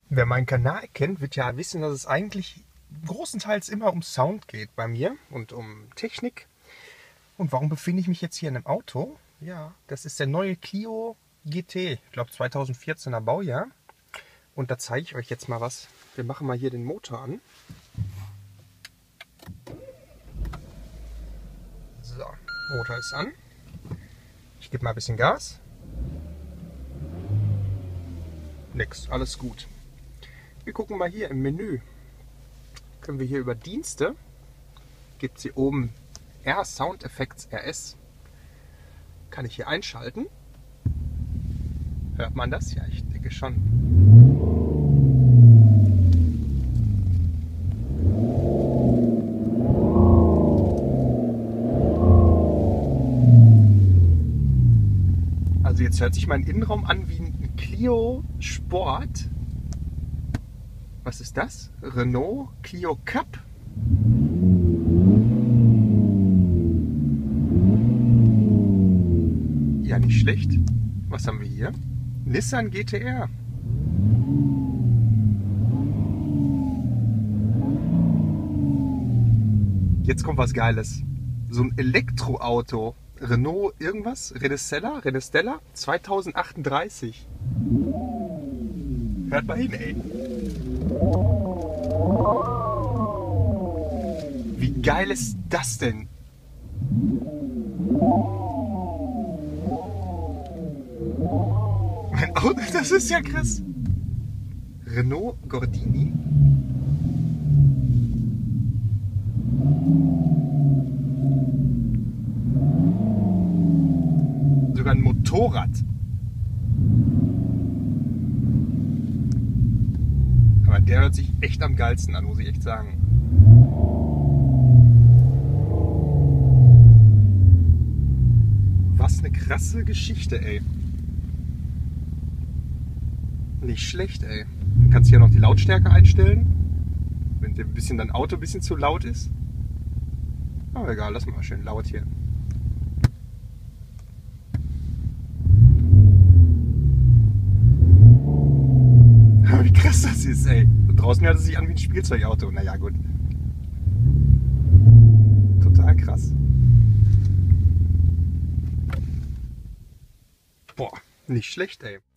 Wer meinen Kanal kennt, wird ja wissen, dass es eigentlich großenteils immer um Sound geht bei mir und um Technik. Und warum befinde ich mich jetzt hier in einem Auto? Ja, das ist der neue Clio GT, ich glaube 2014er Baujahr. Und da zeige ich euch jetzt mal was. Wir machen mal hier den Motor an. So, Motor ist an. Ich gebe mal ein bisschen Gas. Nix, alles gut. Wir gucken mal hier im Menü. Können wir hier über Dienste, gibt es hier oben R Sound Effects RS. Kann ich hier einschalten. Hört man das? Ja, ich denke schon. Also jetzt hört sich mein Innenraum an wie ein Clio Sport. Was ist das? Renault Clio Cup. Ja, nicht schlecht. Was haben wir hier? Nissan GT-R. Jetzt kommt was Geiles. So ein Elektroauto. Renault irgendwas? Renestella 2038. Hört mal hin, ey. Wie geil ist das denn? Mein Auto, das ist ja krass. Renault Gordini. Sogar ein Motorrad. Aber der hört sich echt am geilsten an, muss ich echt sagen. Was eine krasse Geschichte, ey. Nicht schlecht, ey. Du kannst hier noch die Lautstärke einstellen, wenn dir ein bisschen dein Auto ein bisschen zu laut ist. Aber egal, lass mal schön laut hier. Wie krass das ist, ey. Und draußen hört es sich an wie ein Spielzeugauto. Naja, gut. Total krass. Boah, nicht schlecht, ey.